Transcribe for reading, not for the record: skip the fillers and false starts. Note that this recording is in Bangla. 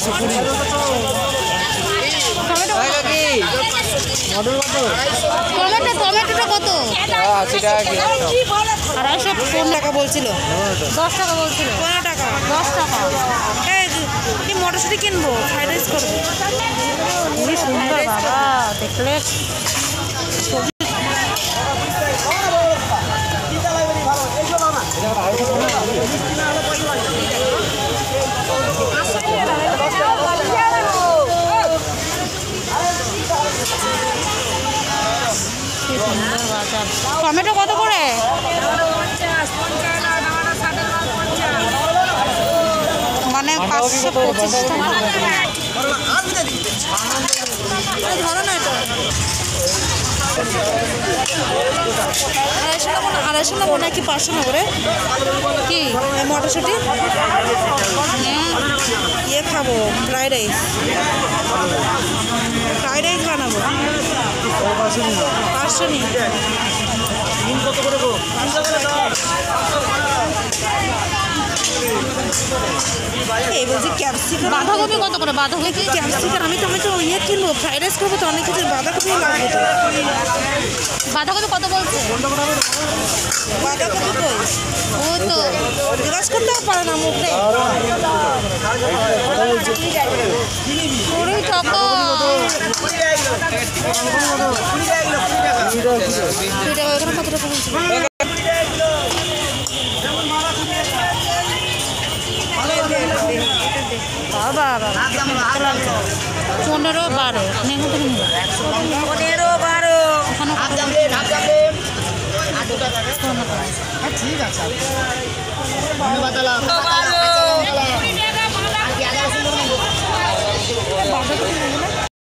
120 টমেটোটা কত? 80 টাকা কিলো। 250 টাকা বলছিল। 10 টাকা বলছিল। 15 টাকা। 10 টাকা। কি মটরশুঁটি কিনবো, ফ্রাইড রাইস করবো। খুবই সুন্দর বাবা, দেখলে টমেটো কত করে? মানে 525 টাকা। ধরো না এটা 250 নেবো নাকি 500 নেবো রে? কি মটরশুঁটি ইয়ে খাবো, ফ্রাইড রাইস বানাবো। 500 নি এই বলছি ক্যাপসিকাম। বাঁধাকপি কত করে? বাঁধাকপি ক্যাপসিকাম আমি টমেটো ইয়ে কিনবো, ফ্রাইড রাইস করবো তো অনেক কিছু বাঁধাকপি লাগবে তো। বাঁধাকপি কত বলছে? বাঁধাকপি কই? ও তো জিজ্ঞাস করতেও পারে না মুখে। 20 টাকা। এখানে কত টাকা বলছে? বাবা 15-12 ঠিক আছে।